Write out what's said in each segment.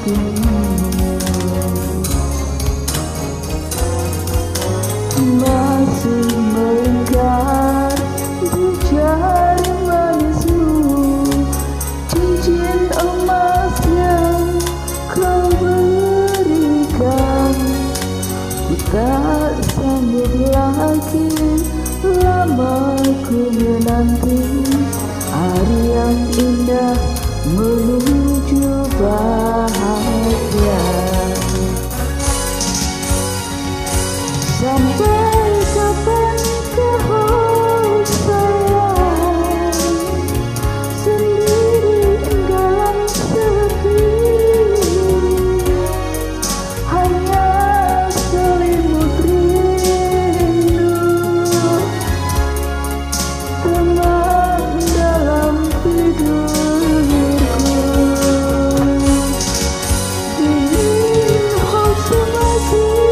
hatimu. Masih melingkar di jari manismu, cincin emas yang kau berikan. Ku tak sanggup lagi lama ku menanti hari yang indah menuju bahagia. Sampai kapan kau sayang sendiri dalam sepi, hanya selimut rindu, teman dalam tidurku. Ini kau semakin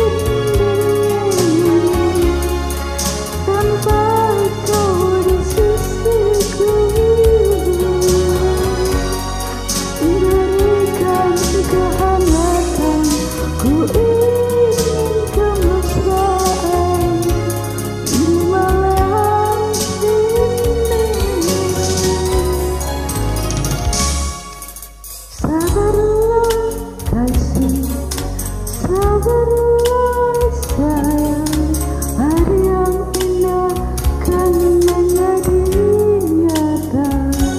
sabarlah sayang, hari yang indah kan menjadi nyata.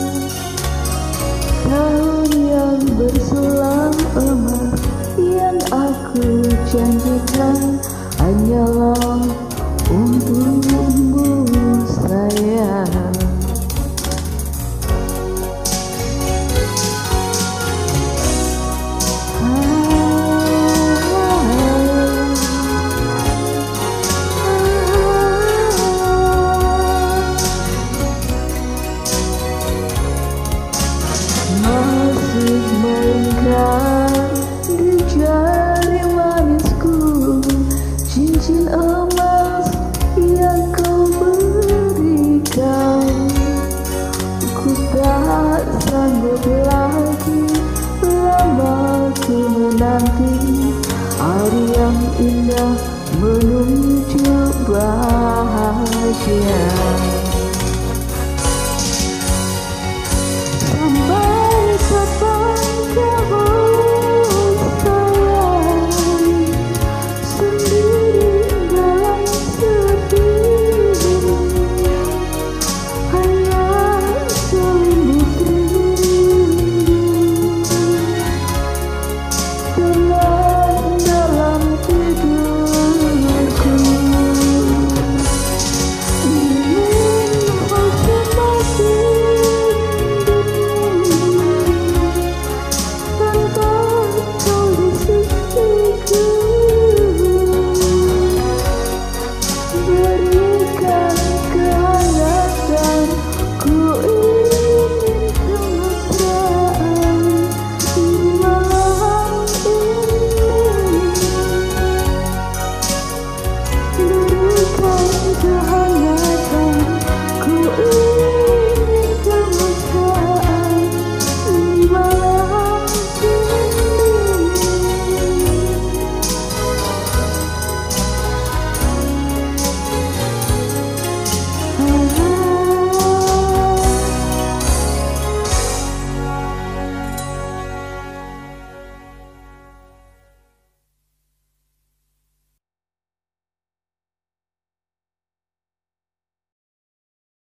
Tahun yang bersulam emas yang aku janjikan hanyalah untukmu sayang. Masih melingkar di jari manisku, cincin emas yang kau berikan. Ku tak sanggup lagi lama ku menanti hari yang indah menuju bahagia.